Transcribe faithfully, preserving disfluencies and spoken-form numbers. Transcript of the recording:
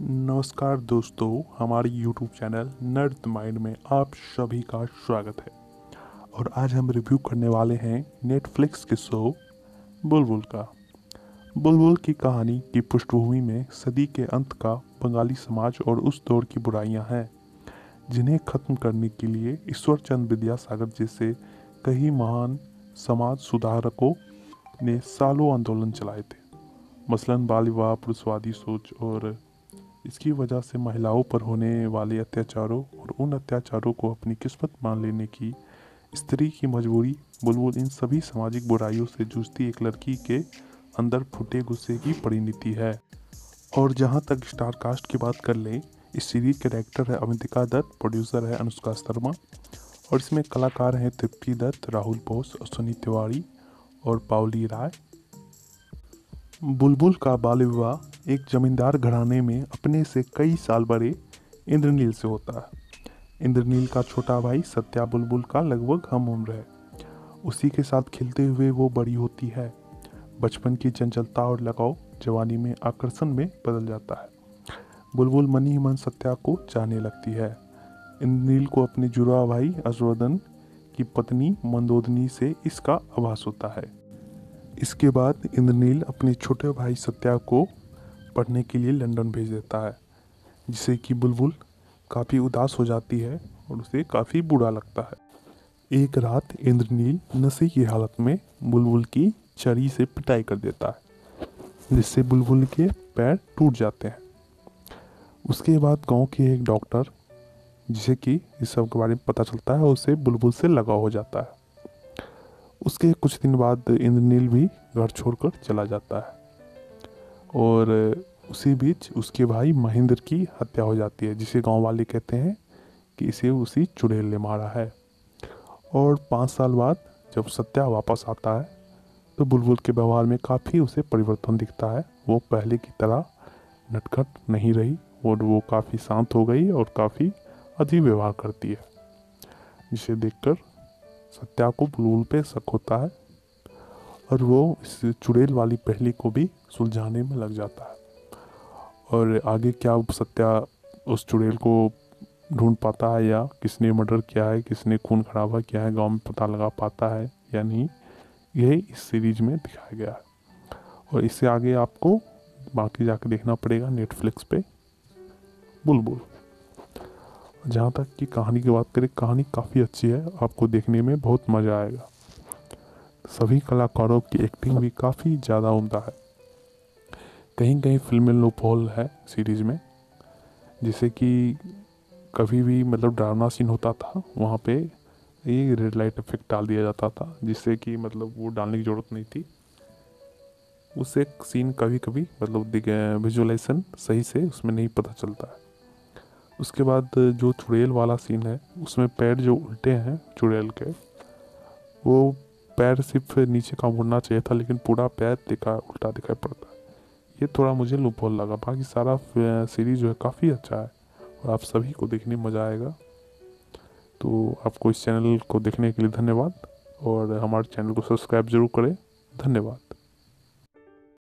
नमस्कार दोस्तों, हमारे यूट्यूब चैनल नर्ड माइंड में आप सभी का स्वागत है। और आज हम रिव्यू करने वाले हैं नेटफ्लिक्स के शो बुलबुल का। बुलबुल की कहानी की पृष्ठभूमि में सदी के अंत का बंगाली समाज और उस दौर की बुराइयां हैं जिन्हें खत्म करने के लिए ईश्वर चंद्र विद्यासागर जैसे कई महान समाज सुधारकों ने सालों आंदोलन चलाए थे। मसलन बाल विवाह, पुरुषवादी सोच और इसकी वजह से महिलाओं पर होने वाले अत्याचारों और उन अत्याचारों को अपनी किस्मत मान लेने की स्त्री की मजबूरी। बुलबुल इन सभी सामाजिक बुराइयों से जूझती एक लड़की के अंदर फूटे गुस्से की परिणति है। और जहां तक स्टार कास्ट की बात कर लें, इस सीरीज के डायरेक्टर है अवंतिका दत्त, प्रोड्यूसर है अनुष्का शर्मा और इसमें कलाकार हैं तृप्ति दत्त, राहुल बोस, अश्विनी तिवारी और पाउली राय। बुलबुल का बाल विवाह एक जमींदार घराने में अपने से कई साल बड़े इंद्रनील से होता है। इंद्रनील का छोटा भाई सत्या बुलबुल का लगभग हम उम्र है। उसी के साथ खेलते हुए वो बड़ी होती है। बचपन की चंचलता और लगाव जवानी में आकर्षण में बदल जाता है। बुलबुल मन ही मन सत्या को चाहने लगती है। इंद्रनील को अपने जुड़वा भाई अश्वदन की पत्नी मंदोदनी से इसका आभास होता है। इसके बाद इंद्रनील अपने छोटे भाई सत्या को पढ़ने के लिए लंदन भेज देता है, जिससे कि बुलबुल काफ़ी उदास हो जाती है और उसे काफ़ी बुरा लगता है। एक रात इंद्रनील नशे की हालत में बुलबुल की छड़ी से पिटाई कर देता है, जिससे बुलबुल के पैर टूट जाते हैं। उसके बाद गांव के एक डॉक्टर, जिसे कि इस सब के बारे में पता चलता है, उसे बुलबुल से लगाव हो जाता है। उसके कुछ दिन बाद इंद्रनील भी घर छोड़कर चला जाता है और उसी बीच उसके भाई महेंद्र की हत्या हो जाती है, जिसे गांव वाले कहते हैं कि इसे उसी चुड़ैल ने मारा है। और पाँच साल बाद जब सत्या वापस आता है तो बुलबुल के व्यवहार में काफ़ी उसे परिवर्तन दिखता है। वो पहले की तरह नटखट नहीं रही और वो काफ़ी शांत हो गई और काफ़ी अजीब व्यवहार करती है, जिसे देखकर सत्या को बुलबुल पे शक होता है और वो इस चुड़ैल वाली पहेली को भी सुलझाने में लग जाता है। और आगे क्या सत्या उस चुड़ैल को ढूंढ पाता है या किसने मर्डर किया है, किसने खून खराबा किया है, गांव में पता लगा पाता है या नहीं, यही इस सीरीज में दिखाया गया है। और इससे आगे आपको बाकी जाके देखना पड़ेगा नेटफ्लिक्स पे बुलबुल। जहाँ तक कि कहानी की बात करें, कहानी काफ़ी अच्छी है, आपको देखने में बहुत मज़ा आएगा। सभी कलाकारों की एक्टिंग भी काफ़ी ज़्यादा उम्दा है। कहीं कहीं फिल्म में लूपहोल है सीरीज में, जैसे कि कभी भी मतलब ड्रामा सीन होता था वहाँ पे ये रेड लाइट इफेक्ट डाल दिया जाता था, जिससे कि मतलब वो डालने की ज़रूरत नहीं थी। उससे सीन कभी कभी मतलब विजुअलाइजेशन सही से उसमें नहीं पता चलता है। उसके बाद जो चुड़ैल वाला सीन है, उसमें पैर जो उल्टे हैं चुड़ैल के, वो पैर सिर्फ नीचे का मुड़ना चाहिए था, लेकिन पूरा पैर दिखा उल्टा दिखाई पड़ता है। ये थोड़ा मुझे लूपहोल लगा। बाकी सारा सीरीज जो है काफ़ी अच्छा है और आप सभी को देखने में मज़ा आएगा। तो आपको इस चैनल को देखने के लिए धन्यवाद और हमारे चैनल को सब्सक्राइब जरूर करें। धन्यवाद।